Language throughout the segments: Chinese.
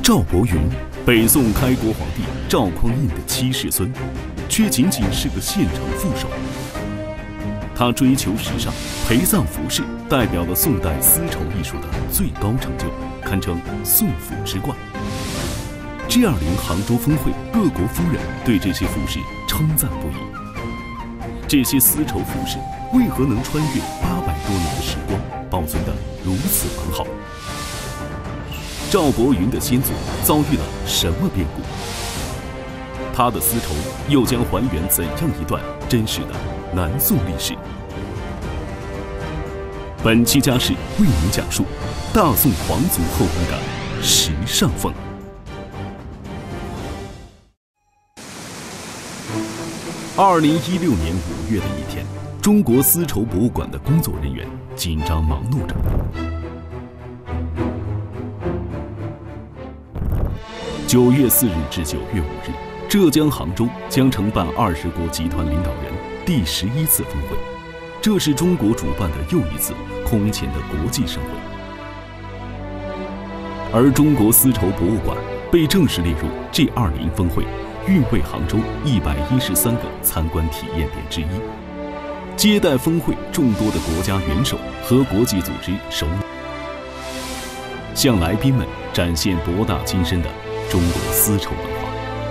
赵伯云，北宋开国皇帝赵匡胤的七世孙，却仅仅是个县城副手。他追求时尚，陪葬服饰代表了宋代丝绸艺术的最高成就，堪称宋服之冠。G20杭州峰会，各国夫人对这些服饰称赞不已。这些丝绸服饰为何能穿越800多年的时光，保存得如此完好？赵伯云的先祖遭遇了什么变故？他的丝绸又将还原怎样一段真实的南宋历史？本期家事为您讲述大宋皇族后宫的时尚风。2016年5月的一天，中国丝绸博物馆的工作人员紧张忙碌着。9月4日至9月5日，浙江杭州将承办20国集团领导人第11次峰会，这是中国主办的又一次空前的国际盛会。而中国丝绸博物馆被正式列入 G20峰会运会杭州113个参观体验点之一，接待峰会众多的国家元首和国际组织首脑，向来宾们展现博大精深的中国丝绸文化。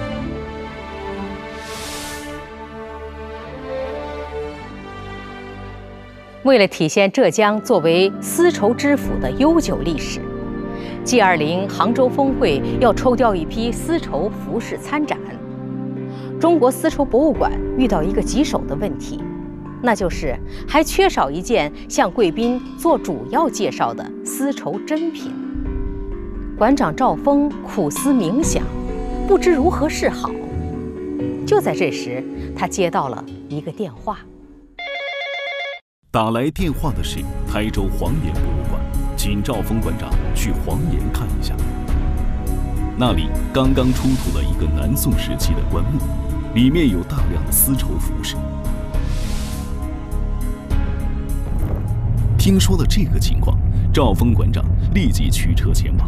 为了体现浙江作为丝绸之府的悠久历史， G20杭州峰会要抽调一批丝绸服饰参展。中国丝绸博物馆遇到一个棘手的问题，那就是还缺少一件向贵宾做主要介绍的丝绸珍品。馆长赵峰苦思冥想，不知如何是好。就在这时，他接到了一个电话。 打来电话的是台州黄岩博物馆，请赵峰馆长去黄岩看一下。那里刚刚出土了一个南宋时期的棺木，里面有大量的丝绸服饰。听说了这个情况，赵峰馆长立即驱车前往。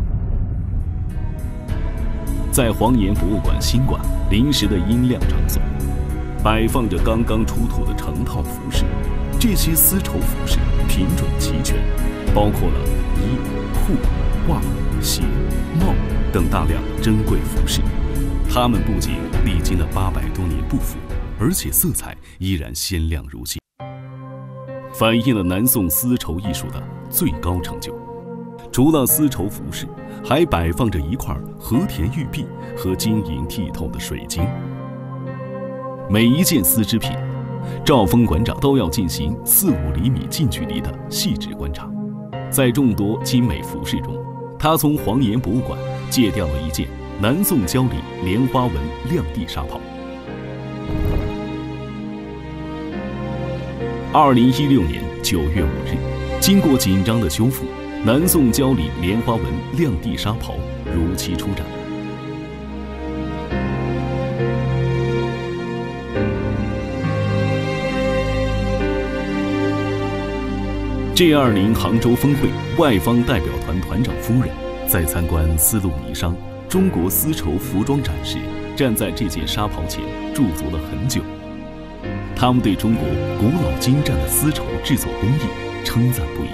在黄岩博物馆新馆临时的阴亮场所，摆放着刚刚出土的成套服饰。这些丝绸服饰品种齐全，包括了衣、裤、袜、鞋、帽等大量珍贵服饰。它们不仅历经了800多年不腐，而且色彩依然鲜亮如新，反映了南宋丝绸艺术的最高成就。除了丝绸服饰，还摆放着一块和田玉璧和晶莹剔透的水晶。每一件丝织品，赵峰馆长都要进行4-5厘米近距离的细致观察。在众多精美服饰中，他从黄岩博物馆借调了一件南宋交里莲花纹亮地纱袍。2016年9月5日，经过紧张的修复，南宋交里莲花纹亮地纱袍如期出展。G20杭州峰会外方代表团团长夫人在参观丝路霓裳中国丝绸服装展时，站在这件纱袍前驻足了很久。他们对中国古老精湛的丝绸制作工艺称赞不已。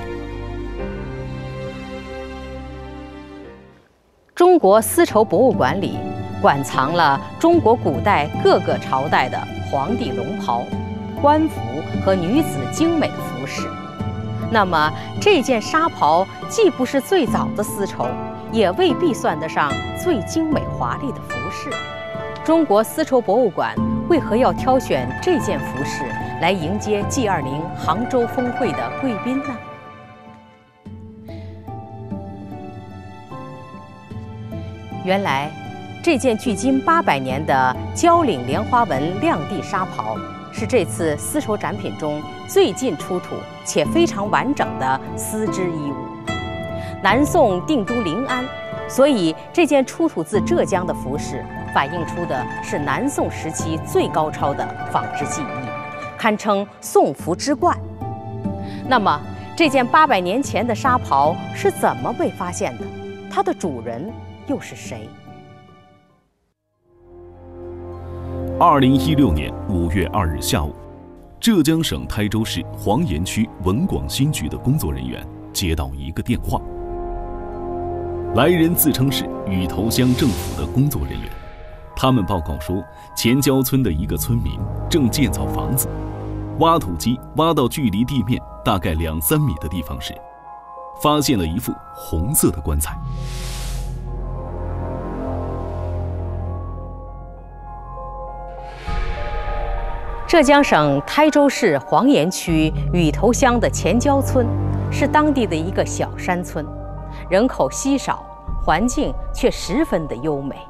中国丝绸博物馆里馆藏了中国古代各个朝代的皇帝龙袍、官服和女子精美服饰。那么这件纱袍既不是最早的丝绸，也未必算得上最精美华丽的服饰。中国丝绸博物馆为何要挑选这件服饰来迎接 G20杭州峰会的贵宾呢？原来，这件距今800年的交领莲花纹亮地纱袍，是这次丝绸展品中最近出土且非常完整的丝织衣物。南宋定都临安，所以这件出土自浙江的服饰反映出的是南宋时期最高超的纺织技艺，堪称宋服之冠。那么，这件800年前的纱袍是怎么被发现的？它的主人又是谁 ？2016年5月2日下午，浙江省台州市黄岩区文广新局的工作人员接到一个电话，来人自称是雨头乡政府的工作人员，他们报告说，前郊村的一个村民正建造房子，挖土机挖到距离地面大概2-3米的地方时，发现了一副红色的棺材。 浙江省台州市黄岩区雨头乡的前郊村，是当地的一个小山村，人口稀少，环境却十分的优美。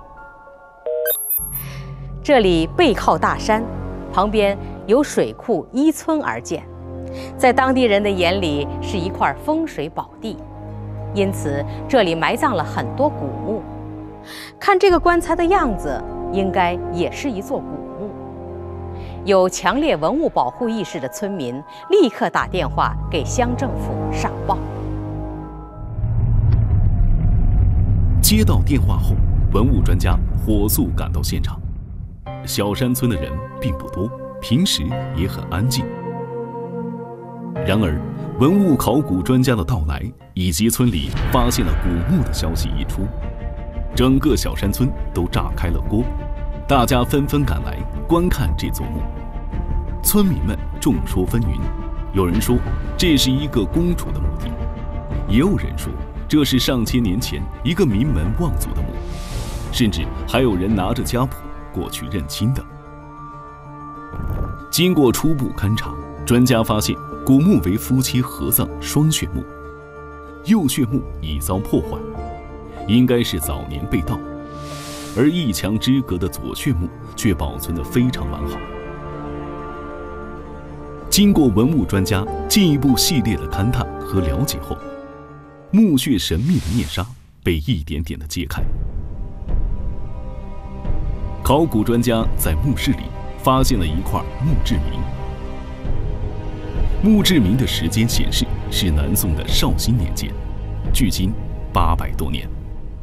这里背靠大山，旁边有水库依村而建，在当地人的眼里是一块风水宝地，因此这里埋葬了很多古墓。看这个棺材的样子，应该也是一座古墓。有强烈文物保护意识的村民立刻打电话给乡政府上报。 接到电话后，文物专家火速赶到现场。小山村的人并不多，平时也很安静。然而，文物考古专家的到来以及村里发现了古墓的消息一出，整个小山村都炸开了锅，大家纷纷赶来观看这座墓。村民们众说纷纭，有人说这是一个公主的墓地，也有人说这是上千年前一个名门望族的墓，甚至还有人拿着家谱过去认亲的。经过初步勘查，专家发现古墓为夫妻合葬双穴墓，右穴墓已遭破坏，应该是早年被盗，而一墙之隔的左穴墓却保存得非常完好。经过文物专家进一步系列的勘探和了解后，墓穴神秘的面纱被一点点地揭开。考古专家在墓室里发现了一块墓志铭，墓志铭的时间显示是南宋的绍兴年间，距今800多年。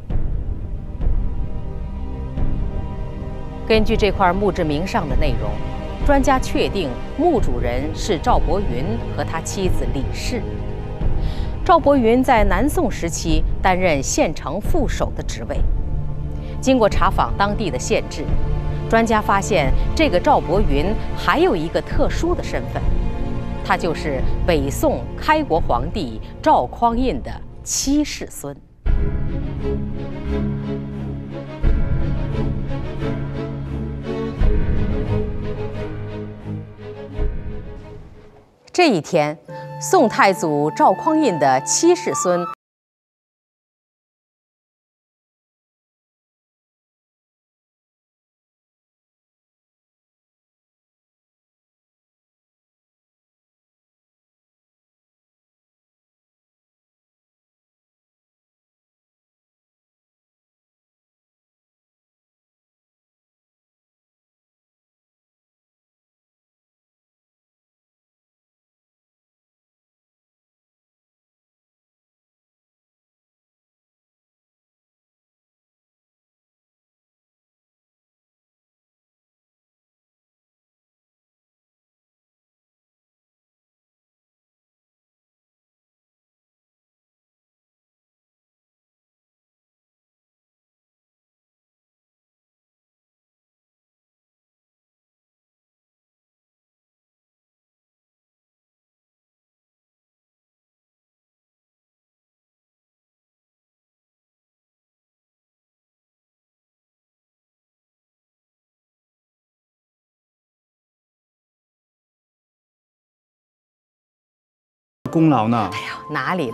根据这块墓志铭上的内容，专家确定墓主人是赵伯云和他妻子李氏。赵伯云在南宋时期担任县城副手的职位。经过查访当地的县志，专家发现这个赵伯云还有一个特殊的身份，他就是北宋开国皇帝赵匡胤的7世孙。这一天，宋太祖赵匡胤的7世孙功劳呢？ 哎呀，哪里？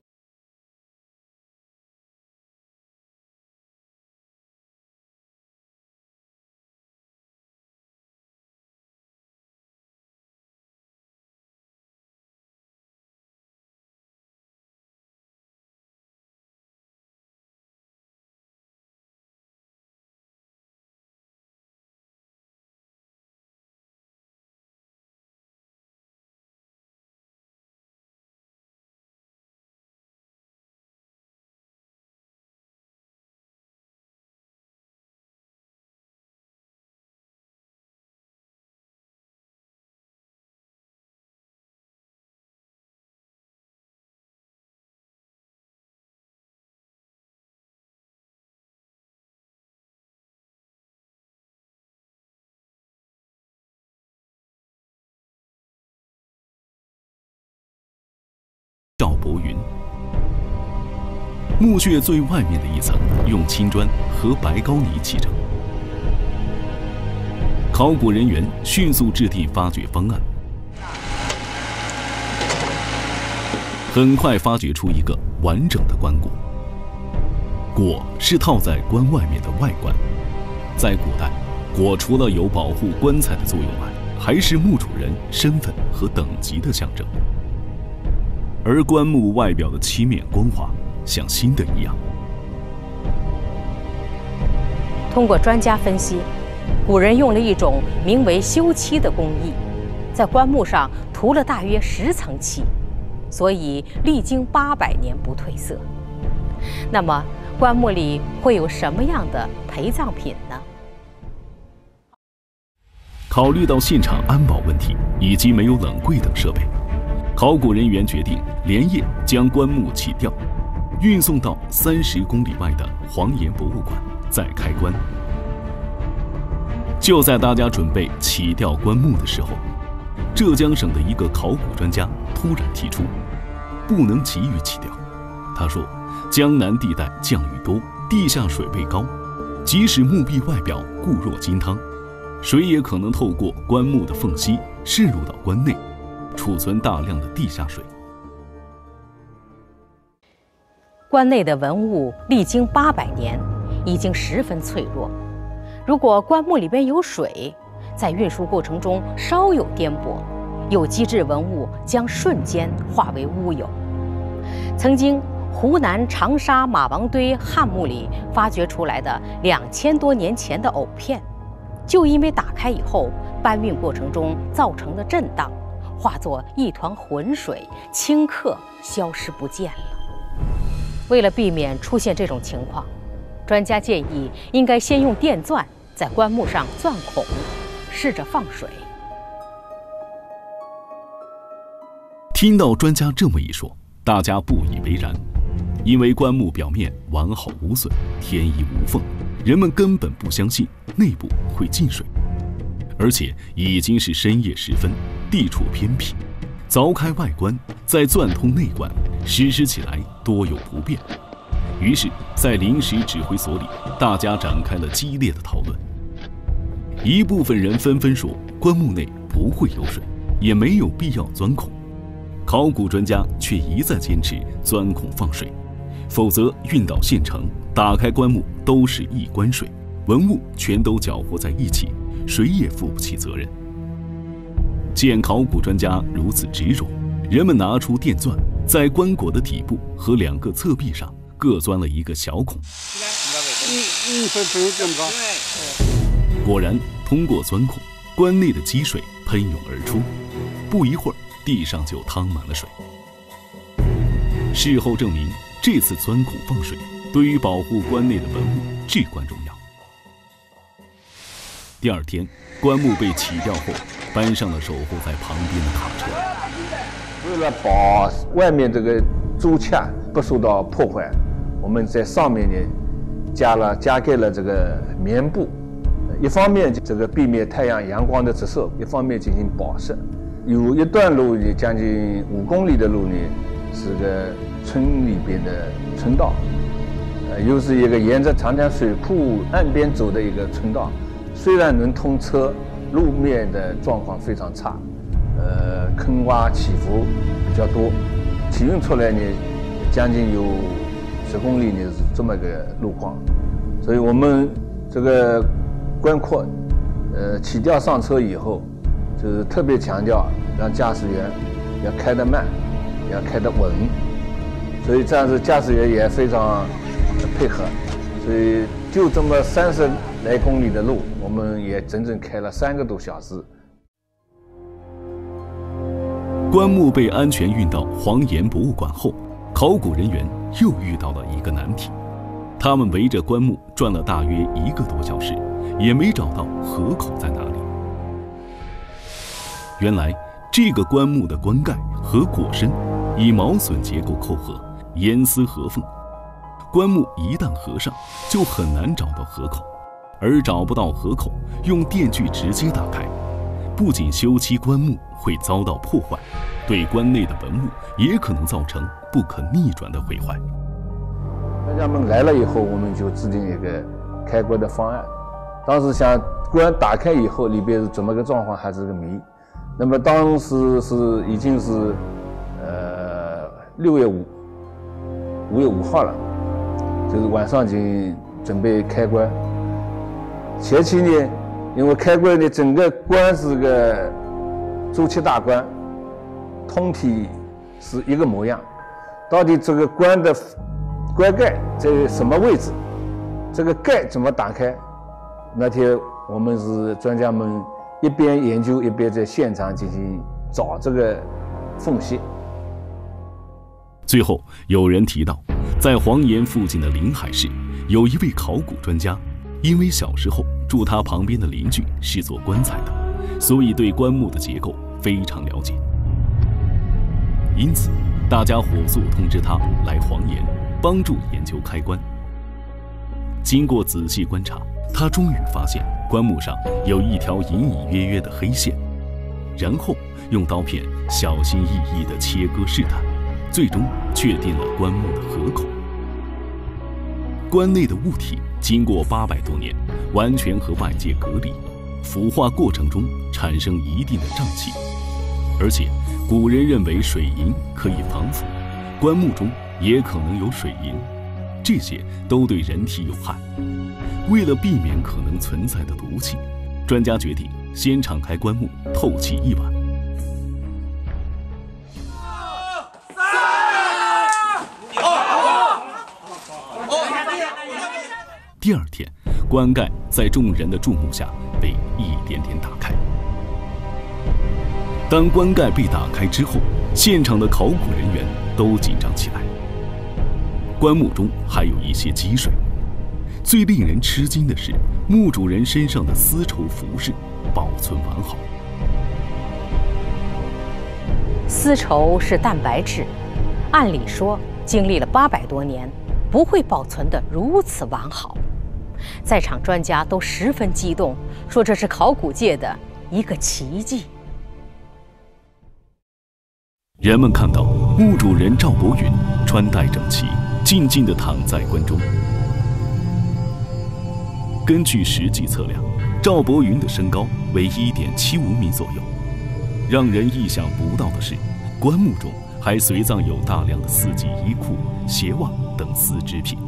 赵伯云。墓穴最外面的一层用青砖和白膏泥砌成。考古人员迅速制定发掘方案，很快发掘出一个完整的棺椁。椁是套在棺外面的外棺，在古代，椁除了有保护棺材的作用外，还是墓主人身份和等级的象征。而棺木外表的漆面光滑，像新的一样。 通过专家分析，古人用了一种名为修漆的工艺，在棺木上涂了大约10层漆，所以历经800年不褪色。那么，棺木里会有什么样的陪葬品呢？ 考虑到现场安保问题以及没有冷柜等设备，考古人员决定连夜将棺木起吊，运送到30公里外的黄岩博物馆，再开棺。就在大家准备起吊棺木的时候，浙江省的一个考古专家突然提出，不能急于起吊。他说，江南地带降雨多，地下水位高，即使墓壁外表固若金汤，水也可能透过棺木的缝隙渗入到棺内，储存大量的地下水。 棺内的文物历经800年，已经十分脆弱。如果棺木里边有水，在运输过程中稍有颠簸，有机质文物将瞬间化为乌有。曾经，湖南长沙马王堆汉墓里发掘出来的2000多年前的藕片，就因为打开以后，搬运过程中造成的震荡，化作一团浑水，顷刻消失不见了。为了避免出现这种情况，专家建议应该先用电钻在棺木上钻孔，试着放水。 听到专家这么一说，大家不以为然，因为棺木表面完好无损，天衣无缝，人们根本不相信内部会进水。而且已经是深夜时分，地处偏僻，凿开外棺，再钻通内棺，实施起来多有不便。于是，在临时指挥所里，大家展开了激烈的讨论。一部分人纷纷说，棺木内不会有水，也没有必要钻孔。考古专家却一再坚持钻孔放水，否则运到县城，打开棺木都是一棺水，文物全都搅和在一起，谁也负不起责任。见考古专家如此执着，人们拿出电钻，在棺椁的底部和2个侧壁上各钻了一个小孔。果然，通过钻孔，棺内的积水喷涌而出，不一会儿，地上就淌满了水。事后证明，这次钻孔放水对于保护棺内的文物至关重要。第2天，棺木被起吊后，搬上了守候在旁边的卡车。 为了保外面这个珠洽不受到破坏，我们在上面呢加盖了这个棉布，一方面这个避免太阳光的直射，一方面进行保湿。有一段路呢，将近5公里的路呢，是个村里边的村道，又是一个沿着长江水库岸边走的一个村道。虽然能通车，路面的状况非常差，坑洼起伏比较多，起运出来呢，将近有10公里呢是这么个路况，所以我们这个棺椁，起吊上车以后，就是特别强调让驾驶员要开得慢，要开得稳，所以这样子驾驶员也非常配合，所以就这么30来公里的路，我们也整整开了3个多小时。 棺木被安全运到黄岩博物馆后，考古人员又遇到了一个难题。他们围着棺木转了大约1个多小时，也没找到合口在哪里。原来，这个棺木的棺盖和椁身以毛笋结构扣合，严丝合缝。棺木一旦合上，就很难找到合口，而找不到合口，用电锯直接打开，不仅修漆棺木会遭到破坏， 对关内的文物也可能造成不可逆转的毁坏。 专家们来了以后，我们就制定一个开关的方案。当时想关打开以后，里边是怎么个状况还是个谜。那么当时已经是5月5号了，就是晚上已经准备开关。前期呢，因为开关的整个关是个周期大关，通体是一个模样，到底这个关的关盖在什么位置，这个盖怎么打开？那天我们是专家们一边研究一边在现场进行找这个缝隙。 最后有人提到，在黄岩附近的临海市有一位考古专家，因为小时候住他旁边的邻居是做棺材的，所以对棺木的结构非常了解。因此大家火速通知他来黄岩帮助研究开棺。经过仔细观察，他终于发现棺木上有一条隐隐约约的黑线，然后用刀片小心翼翼地切割试探，最终确定了棺木的合口。棺内的物体经过800多年，完全和外界隔离，腐化过程中产生一定的瘴气，而且古人认为水银可以防腐，棺木中也可能有水银，这些都对人体有害。为了避免可能存在的毒气，专家决定先敞开棺木透气1晚。第二天，棺盖在众人的注目下被一点点打开。当棺盖被打开之后，现场的考古人员都紧张起来。棺木中还有一些积水。最令人吃惊的是，墓主人身上的丝绸服饰保存完好。 丝绸是蛋白质，按理说经历了800多年，不会保存得如此完好。在场专家都十分激动，说这是考古界的一个奇迹。 人们看到墓主人赵伯云穿戴整齐，静静地躺在棺中。根据实际测量，赵伯云的身高为1.75米左右。让人意想不到的是，棺木中还随葬有大量的4季衣裤、鞋袜等丝织品。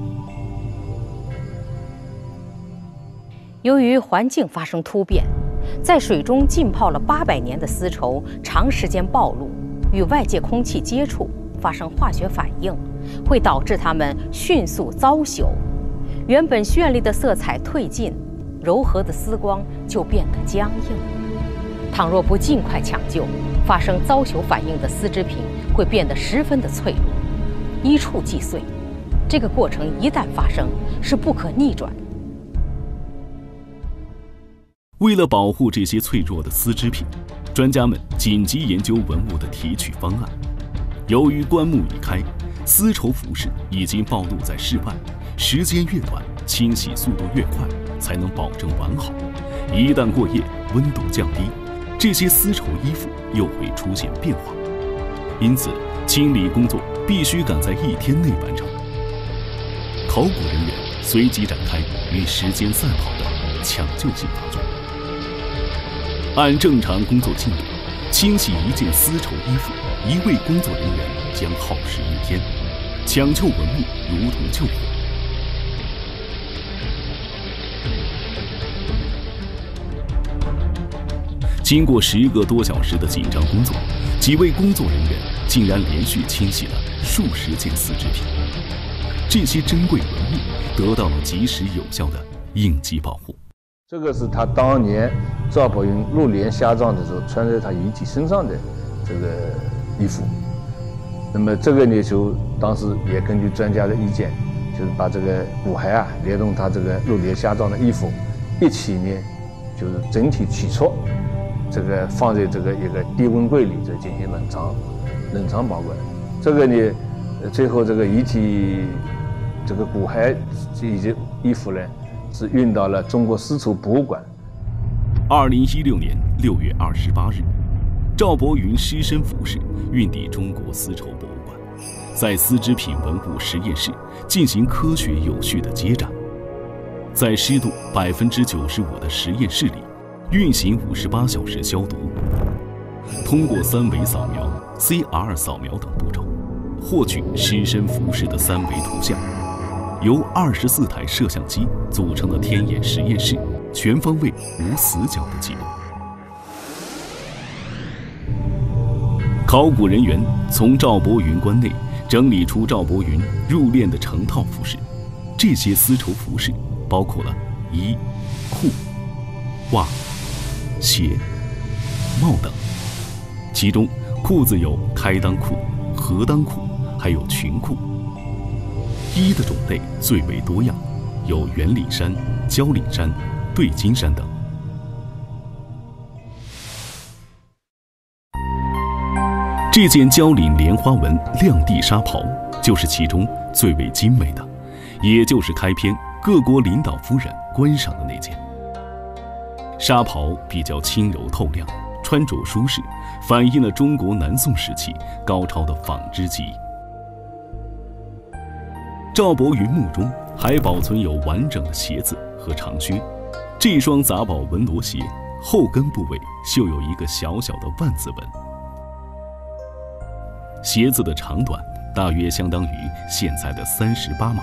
由于环境发生突变，在水中浸泡了800年的丝绸长时间暴露，与外界空气接触发生化学反应，会导致它们迅速遭朽。原本绚丽的色彩褪尽，柔和的丝光就变得僵硬。倘若不尽快抢救，发生遭朽反应的丝织品会变得十分的脆弱，一触即碎。这个过程一旦发生，是不可逆转的。 为了保护这些脆弱的丝织品，专家们紧急研究文物的提取方案。由于棺木已开，丝绸服饰已经暴露在室外，时间越短，清洗速度越快，才能保证完好。一旦过夜，温度降低，这些丝绸衣服又会出现变化，因此清理工作必须赶在1天内完成。考古人员随即展开与时间赛跑的抢救性发作。按正常工作进度，清洗一件丝绸衣服，1位工作人员将耗时1天。抢救文物如同救火。经过10个多小时的紧张工作，几位工作人员竟然连续清洗了数十件丝织品。这些珍贵文物得到了及时有效的应急保护。 这个是他当年赵伯云入殓下葬的时候穿在他遗体身上的这个衣服。那么这个呢，就当时也根据专家的意见，就是把这个骨骸啊，连同他这个入殓下葬的衣服一起呢，就是整体取出，这个放在这个一个低温柜里，再进行冷藏保管。这个呢，最后这个遗体、这个骨骸以及衣服呢，是运到了中国丝绸博物馆。 2016年6月28日， 赵伯云狮身服饰运抵中国丝绸博物馆，在丝织品文物实验室进行科学有序的接展，在湿度95%的实验室里运行58小时消毒，通过3维扫描、CR 扫描等步骤，获取狮身服饰的3维图像。由24台摄像机组成的天眼实验室，全方位无死角的记录。考古人员从赵伯云棺内整理出赵伯云入殓的成套服饰，这些丝绸服饰包括了衣、裤、袜、鞋、帽等，其中裤子有开裆裤、合裆裤，还有裙裤。衣的种类最为多样，有圆领衫、交领衫、对襟衫等。这件交领莲花纹亮地纱袍就是其中最为精美的，也就是开篇各国领导夫人观赏的那件。纱袍比较轻柔透亮，穿着舒适，反映了中国南宋时期高超的纺织技艺。赵伯云墓中还保存有完整的鞋子和长靴，这双杂宝纹罗鞋后跟部位绣有一个小小的万字纹。鞋子的长短大约相当于现在的38码。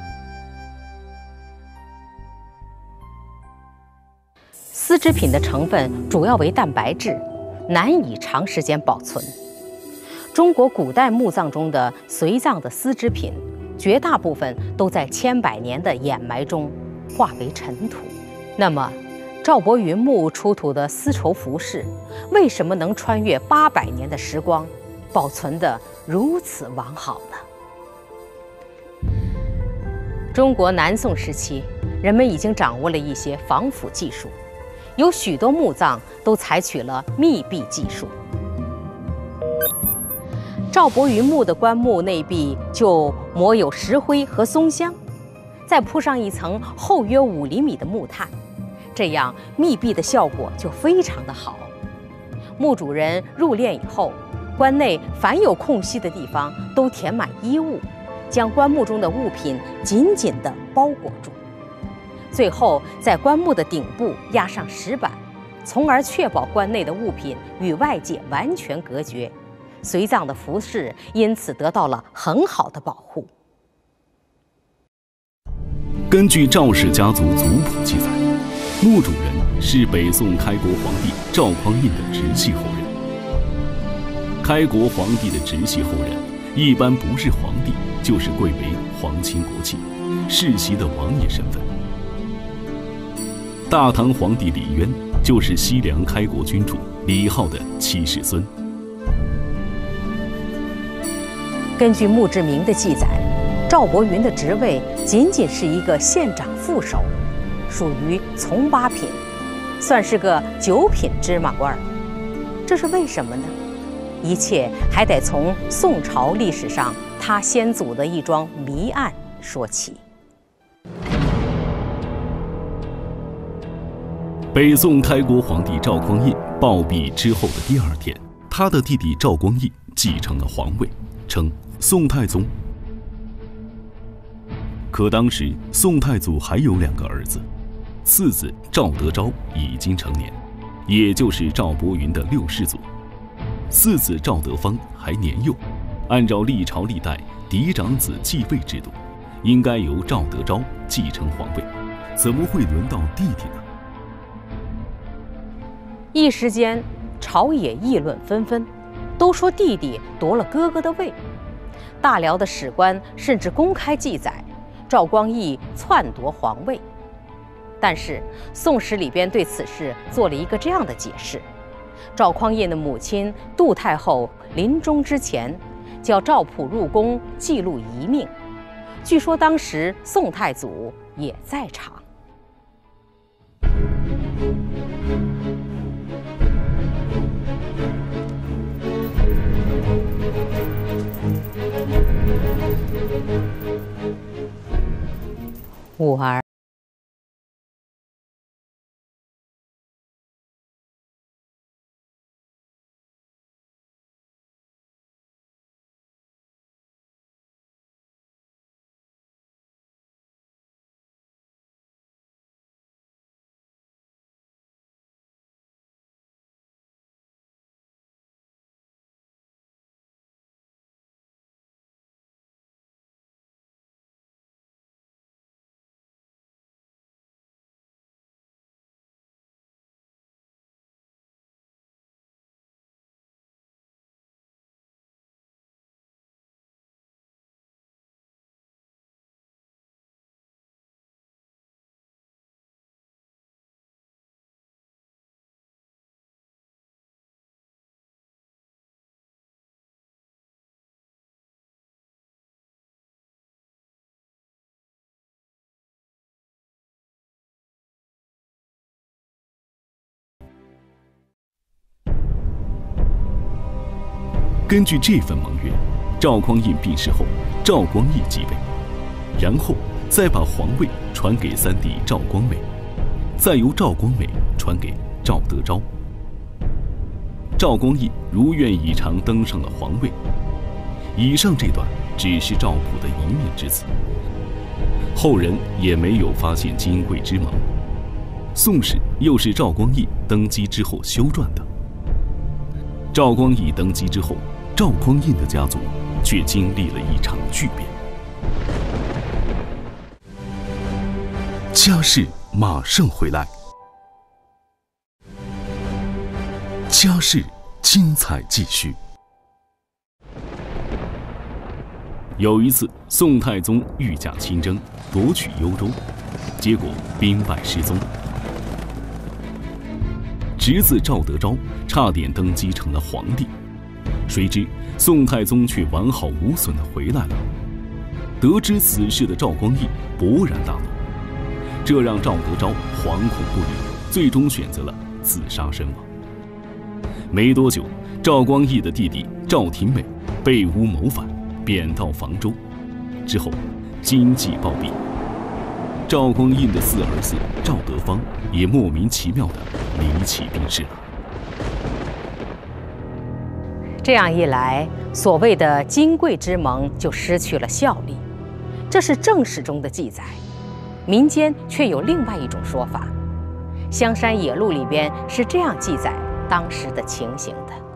丝织品的成分主要为蛋白质，难以长时间保存。中国古代墓葬中的随葬的丝织品，绝大部分都在千百年的掩埋中化为尘土。那么，赵伯云墓出土的丝绸服饰，为什么能穿越800年的时光，保存得如此完好呢？中国南宋时期，人们已经掌握了一些防腐技术，有许多墓葬都采取了密闭技术。赵伯云墓的棺木内壁就抹有石灰和松香，再铺上一层厚约5厘米的木炭，这样密闭的效果就非常的好。墓主人入殓以后，棺内凡有空隙的地方都填满衣物，将棺木中的物品紧紧地包裹住。最后在棺木的顶部压上石板，从而确保棺内的物品与外界完全隔绝。随葬的服饰因此得到了很好的保护。 根据赵氏家族族谱记载，墓主人是北宋开国皇帝赵匡胤的直系后人。开国皇帝的直系后人一般不是皇帝，就是贵为皇亲国戚、世袭的王爷身份。大唐皇帝李渊就是西凉开国君主李浩的7世孙。 根据墓志铭的记载，赵伯云的职位仅仅是一个县长副手，属于从8品，算是个9品芝麻官。这是为什么呢？一切还得从宋朝历史上他先祖的一桩谜案说起。 北宋开国皇帝赵匡胤暴毙之后的第2天，他的弟弟赵光义继承了皇位，称宋太宗。可当时宋太祖还有2个儿子，次子赵德昭已经成年，也就是赵伯云的6世祖；四子赵德芳还年幼。按照历朝历代嫡长子继位制度，应该由赵德昭继承皇位，怎么会轮到弟弟呢？ 一时间，朝野议论纷纷，都说弟弟夺了哥哥的位。大辽的史官甚至公开记载赵光义篡夺皇位。但是《宋史》里边对此事做了一个这样的解释：赵匡胤的母亲杜太后临终之前，叫赵普入宫记录遗命。据说当时宋太祖也在场。五儿。 根据这份盟约，赵匡胤病逝后，赵光义继位，然后再把皇位传给三弟赵光美，再由赵光美传给赵德昭。赵光义如愿以偿登上了皇位。以上这段只是赵普的一面之词，后人也没有发现金贵之盟。宋史又是赵光义登基之后修撰的。赵光义登基之后，赵匡胤的家族却经历了一场巨变。家事马上回来，家事精彩继续。有一次，宋太宗御驾亲征，夺取幽州，结果兵败失踪。侄子赵德昭差点登基成了皇帝，谁知宋太宗却完好无损地回来了。得知此事的赵光义勃然大怒，这让赵德昭惶恐不已，最终选择了自杀身亡。没多久，赵光义的弟弟赵廷美被诬谋反，贬到房州，之后经济暴毙。赵光胤的四儿子赵德芳也莫名其妙地离奇病逝了。 这样一来，所谓的金贵之盟就失去了效力。这是正史中的记载，民间却有另外一种说法。《香山野录》里边是这样记载当时的情形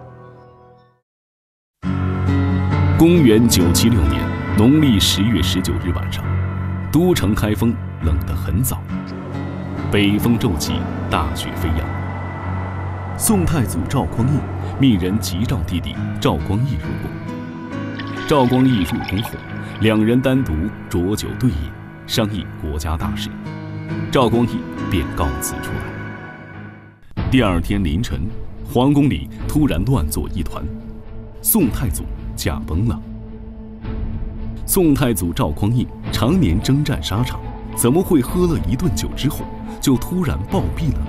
的： 公元976年农历10月19日晚上，都城开封冷得很早，北风骤起，大雪飞扬。宋太祖赵匡胤命人急召弟弟赵光义入宫。赵光义入宫后，两人单独酌酒对饮，商议国家大事。赵光义便告辞出来。第二天凌晨，皇宫里突然乱作一团，宋太祖驾崩了。宋太祖赵匡胤常年征战沙场，怎么会喝了一顿酒之后就突然暴毙了呢？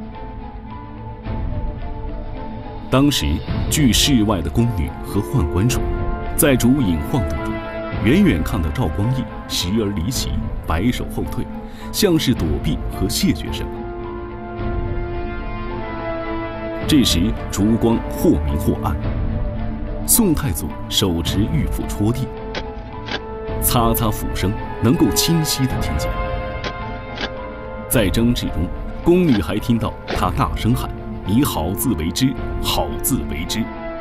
当时，据室外的宫女和宦官说，在烛影晃动中，远远看到赵光义时而离席，摆手后退，像是躲避和谢绝什么。这时烛光或明或暗，宋太祖手持玉斧戳地，擦擦斧声能够清晰地听见。在争执中，宫女还听到他大声喊：“你好自为之，好自为之。”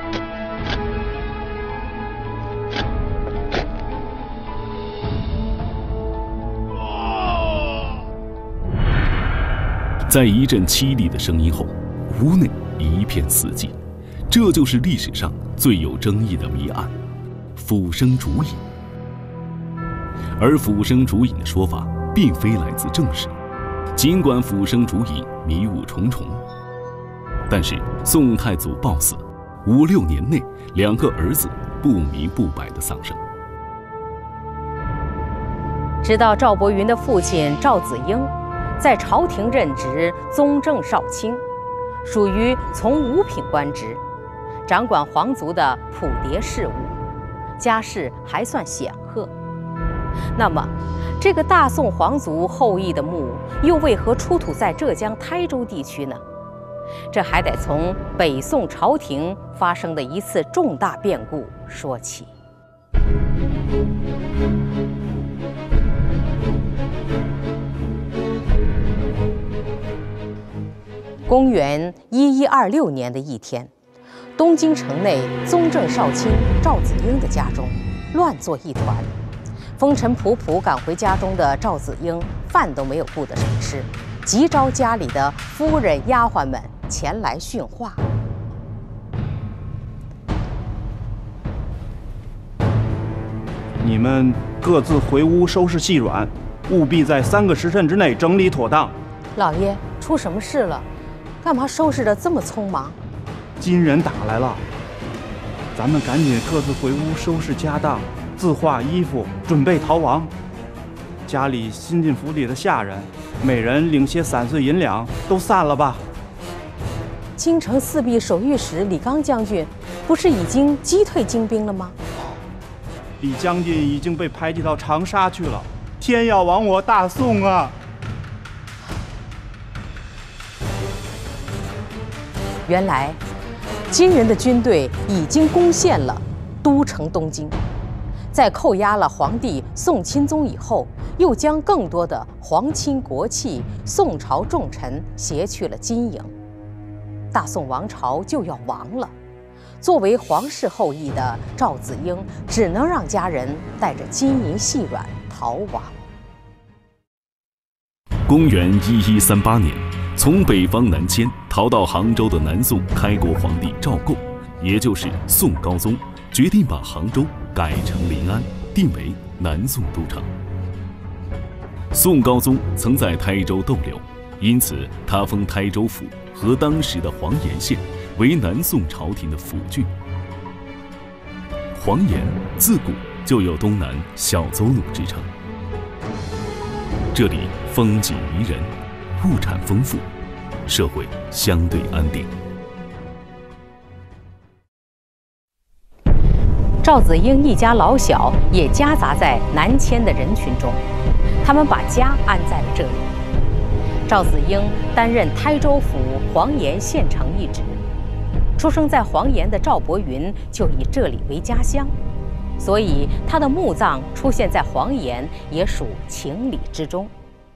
在一阵凄厉的声音后，屋内一片死寂。这就是历史上最有争议的谜案——斧声烛影。而斧声烛影的说法并非来自正史，尽管斧声烛影迷雾重重，但是宋太祖暴死，5、6年内2个儿子不明不白的丧生。 直到赵伯云的父亲赵子婴在朝廷任职宗正少卿，属于从五品官职，掌管皇族的普牒事务，家世还算显赫。那么，这个大宋皇族后裔的墓又为何出土在浙江台州地区呢？这还得从北宋朝廷发生的一次重大变故说起。公元1126年的一天，东京城内宗正少卿赵子婴的家中乱作一团。风尘仆仆赶回家中的赵子婴，饭都没有顾得上吃，急召家里的夫人、丫鬟们前来训话。 你们各自回屋收拾细软，务必在3个时辰之内整理妥当。 老爷，出什么事了？干嘛收拾得这么匆忙？ 金人打来了，咱们赶紧各自回屋收拾家当，自化衣服，准备逃亡。家里新进府里的下人，每人领些3岁银两，都散了吧。 京城4壁守御史李纲将军不是已经击退金兵了吗？ 李将军已经被排挤到长沙去了，天要亡我大宋啊！ 原来，金人的军队已经攻陷了都城东京，在扣押了皇帝宋钦宗以后，又将更多的皇亲国戚、宋朝重臣携去了金营。大宋王朝就要亡了。作为皇室后裔的赵子婴，只能让家人带着金银细软逃亡。 公元1138年，从北方南迁逃到杭州的南宋开国皇帝赵构，也就是宋高宗，决定把杭州改成临安，定为南宋都城。宋高宗曾在台州逗留，因此他封台州府和当时的黄岩县为南宋朝廷的府郡。黄岩自古就有东南小邹鲁之称，这里风景宜人，物产丰富，社会相对安定。 赵子婴一家老小也夹杂在南迁的人群中，他们把家安在了这里。赵子婴担任台州府黄岩县城一职，出生在黄岩的赵伯云就以这里为家乡，所以他的墓葬出现在黄岩也属情理之中。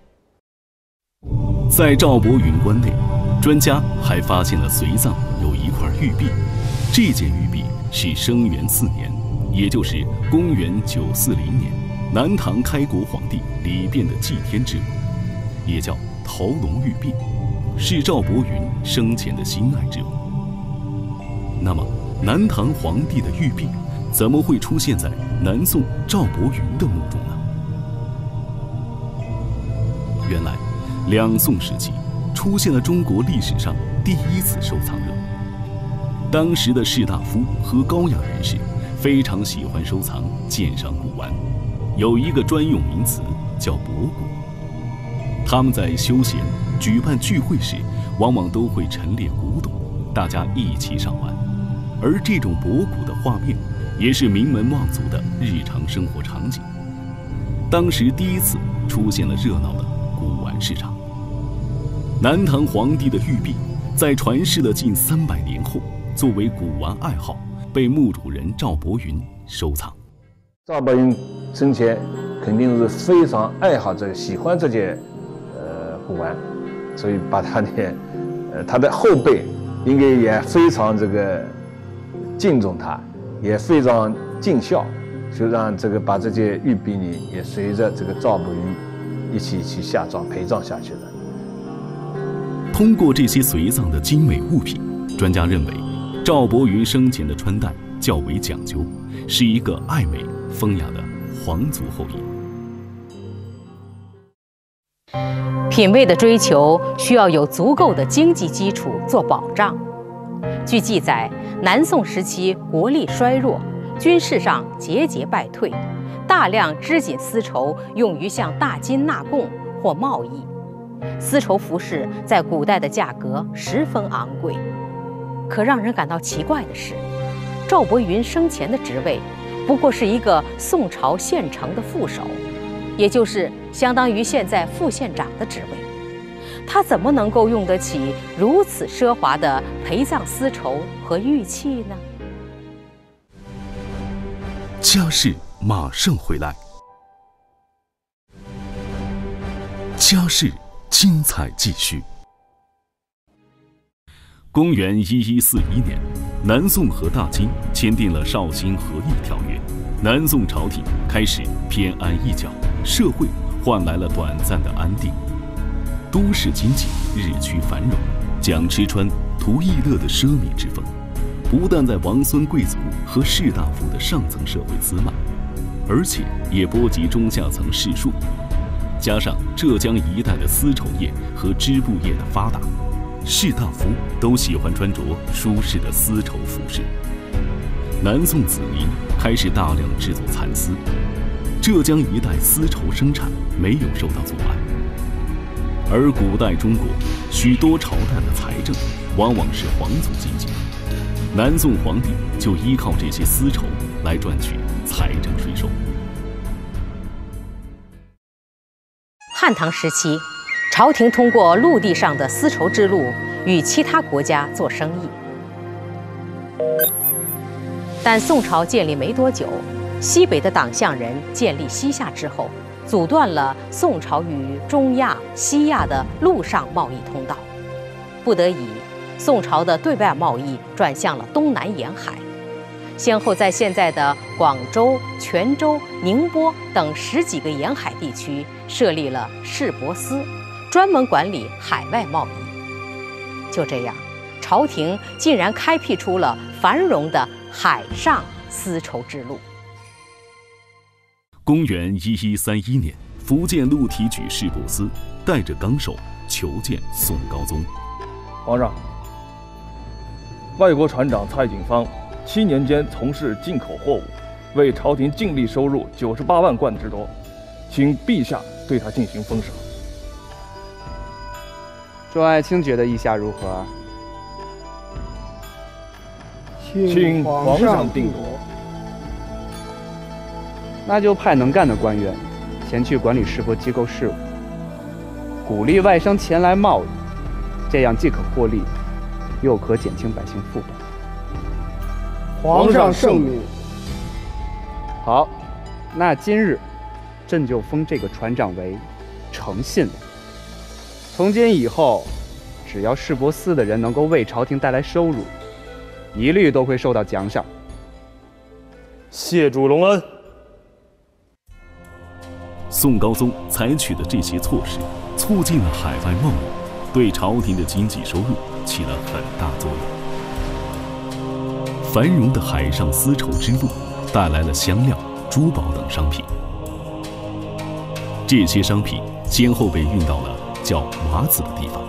在赵伯云棺内，专家还发现了随葬有一块玉璧，这件玉璧是生元4年，也就是公元940年，南唐开国皇帝李昪的祭天之物，也叫陶龙玉璧，是赵伯云生前的心爱之物。那么，南唐皇帝的玉璧怎么会出现在南宋赵伯云的墓中呢？原来，两宋时期出现了中国历史上第一次收藏热。当时的士大夫和高雅人士非常喜欢收藏鉴赏古玩，有一个专用名词叫博古。他们在休闲举办聚会时，往往都会陈列古董，大家一起赏玩。而这种博古的画面，也是名门望族的日常生活场景。当时第一次出现了热闹的古玩市场。南唐皇帝的玉璧，在传世了近300年后，作为古玩爱好，被墓主人赵伯云收藏。 赵伯云生前肯定是非常爱好喜欢这件古玩，所以把他的后辈应该也非常敬重他，也非常尽孝，就让把这件玉璧呢也随着赵伯云一起下葬陪葬下去了。 通过这些随葬的精美物品，专家认为赵伯云生前的穿戴较为讲究，是一个爱美风雅的皇族后裔。 品味的追求需要有足够的经济基础做保障。据记载，南宋时期国力衰弱，军事上节节败退，大量织锦丝绸用于向大金纳贡或贸易。丝绸服饰在古代的价格十分昂贵。可让人感到奇怪的是，赵伯云生前的职位不过是一个宋朝县城的副手，也就是相当于现在副县长的职位。他怎么能够用得起如此奢华的陪葬丝绸和玉器呢？ 家事马上回来，家事精彩继续。公元1141年，南宋和大金签订了绍兴和议条约，南宋朝廷开始偏安一角，社会换来了短暂的安定。都市经济日趋繁荣，讲吃穿、图逸乐的奢靡之风，不但在王孙贵族和士大夫的上层社会滋蔓，而且也波及中下层士庶。加上浙江一带的丝绸业和织布业的发达，士大夫都喜欢穿着舒适的丝绸服饰。南宋子民开始大量制作蚕丝，浙江一带丝绸生产没有受到阻碍。而古代中国许多朝代的财政往往是皇族经济，南宋皇帝就依靠这些丝绸来赚取财政税收。 汉唐时期，朝廷通过陆地上的丝绸之路与其他国家做生意。但宋朝建立没多久，西北的党项人建立西夏之后，阻断了宋朝与中亚、西亚的陆上贸易通道。不得已，宋朝的对外贸易转向了东南沿海，先后在现在的广州、泉州、宁波等10几个沿海地区设立了市舶司，专门管理海外贸易。就这样，朝廷竟然开辟出了繁荣的海上丝绸之路。 公元1131年，福建陆提举市舶司带着纲手求见宋高宗。 皇上，外国船长蔡景芳7年间从事进口货物，为朝廷净利收入98万贯之多，请陛下对他进行封赏。 众爱卿觉得意下如何？ 请皇上定夺。 那就派能干的官员前去管理市舶机构事务，鼓励外商前来贸易，这样既可获利，又可减轻百姓负担。 皇上圣明。 好，那今日朕就封这个船长为诚信了。从今以后，只要市舶司的人能够为朝廷带来收入，一律都会受到奖赏。 谢主隆恩。 宋高宗采取的这些措施，促进了海外贸易，对朝廷的经济收入起了很大作用。繁荣的海上丝绸之路带来了香料、珠宝等商品，这些商品先后被运到了叫瓦子的地方。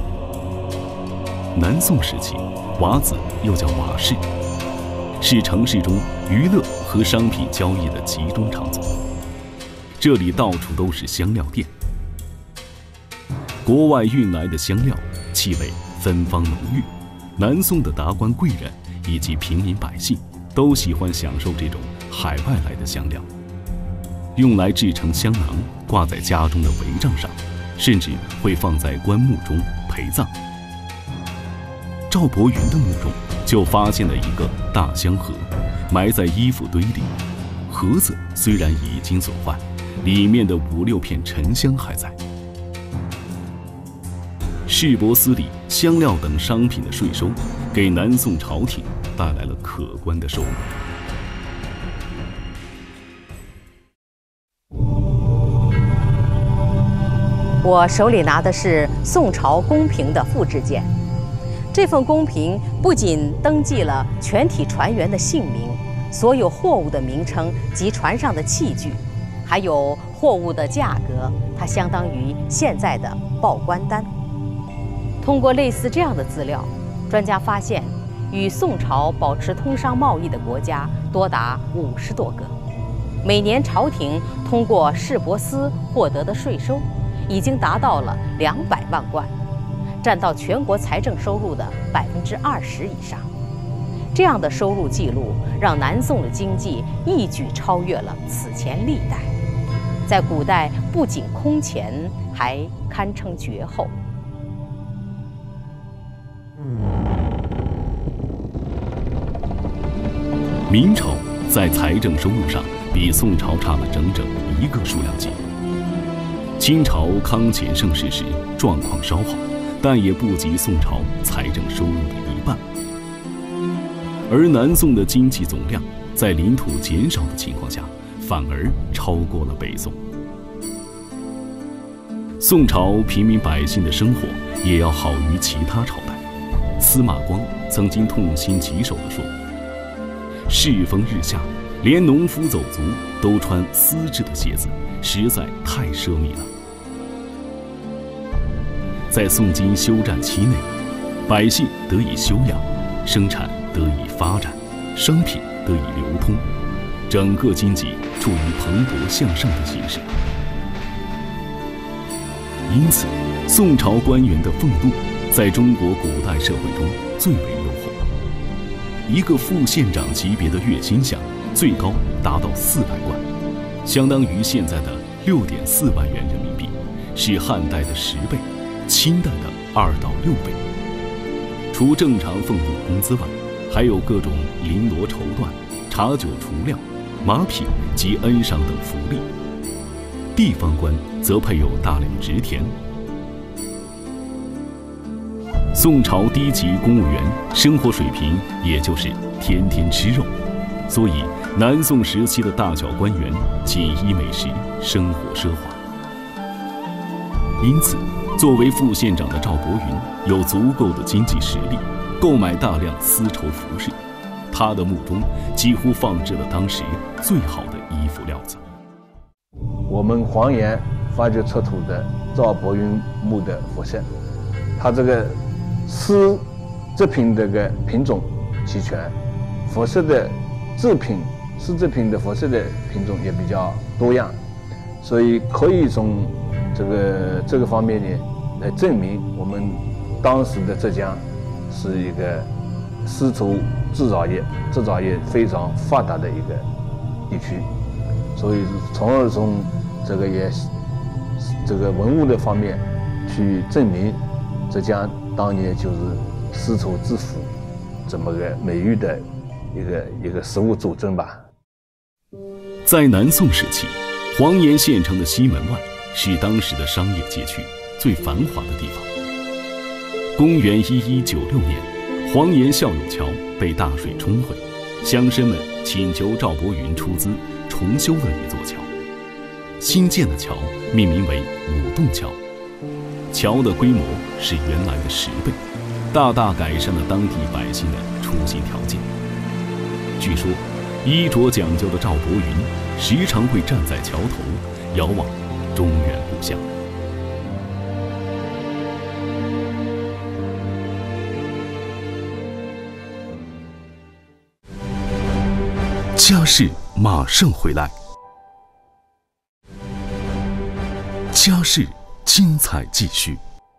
南宋时期，瓦子又叫瓦市，是城市中娱乐和商品交易的集中场所。这里到处都是香料店，国外运来的香料气味芬芳浓郁，南宋的达官贵人以及平民百姓都喜欢享受这种海外来的香料，用来制成香囊，挂在家中的帷帐上，甚至会放在棺木中陪葬。赵伯云的墓中就发现了一个大香盒，埋在衣服堆里，盒子虽然已经损坏，里面的5、6片沉香还在。市舶司里香料等商品的税收，给南宋朝廷带来了可观的收入。 我手里拿的是宋朝公凭的复制件，这份公凭不仅登记了全体船员的姓名、所有货物的名称及船上的器具，还有货物的价格，它相当于现在的报关单。通过类似这样的资料，专家发现，与宋朝保持通商贸易的国家多达50多个。每年朝廷通过市舶司获得的税收，已经达到了200万贯，占到全国财政收入的20%以上。这样的收入记录，让南宋的经济一举超越了此前历代，在古代不仅空前，还堪称绝后。 明朝在财政收入上比宋朝差了整整1个数量级。清朝康乾盛世时状况稍好，但也不及宋朝财政收入的1半。而南宋的经济总量在领土减少的情况下，反而超过了北宋。宋朝平民百姓的生活也要好于其他朝代。司马光曾经痛心疾首地说：“世风日下，连农夫走卒都穿丝质的鞋子，实在太奢靡了。”在宋金休战期内，百姓得以休养，生产得以发展，商品得以流通，整个经济处于蓬勃向上的形势。因此，宋朝官员的俸禄在中国古代社会中最为诱惑。一个副县长级别的月薪项最高达到400贯，相当于现在的6.4万元人民币，是汉代的10倍，清代的2到6倍。除正常俸禄工资外，还有各种绫罗绸缎、茶酒厨料、马匹及恩赏等福利。地方官则配有大量职田。宋朝低级公务员生活水平也就是天天吃肉，所以南宋时期的大小官员锦衣美食，生活奢华。因此，作为副县长的赵伯云有足够的经济实力购买大量丝绸服饰，他的墓中几乎放置了当时最好的衣服料子。 我们黄岩发掘出土的赵伯云墓的服饰，它这个丝织品这个品种齐全，服饰的织品、丝织品的服饰的品种也比较多样，所以可以从这个方面呢来证明我们当时的浙江是一个丝绸制造业非常发达的一个地区，所以从而从这个文物的方面去证明浙江当年就是丝绸之府这么个美誉的一个实物佐证吧。 在南宋时期，黄岩县城的西门外是当时的商业街区最繁华的地方。公元1196年，黄岩孝友桥被大水冲毁，乡绅们请求赵伯云出资重修了一座桥。新建的桥命名为5洞桥，桥的规模是原来的10倍，大大改善了当地百姓的出行条件。据说，衣着讲究的赵伯云时常会站在桥头遥望中原故乡。家事马上回来，家事精彩继续。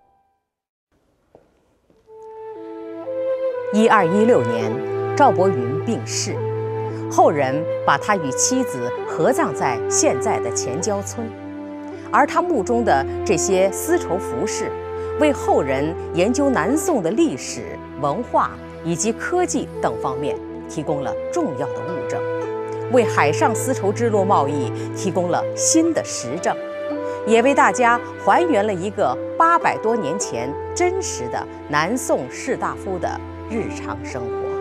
1216年，赵伯云病逝，后人把他与妻子合葬在现在的前郊村，而他墓中的这些丝绸服饰，为后人研究南宋的历史、文化以及科技等方面提供了重要的物证，为海上丝绸之路贸易提供了新的实证，也为大家还原了一个800多年前真实的南宋士大夫的日常生活。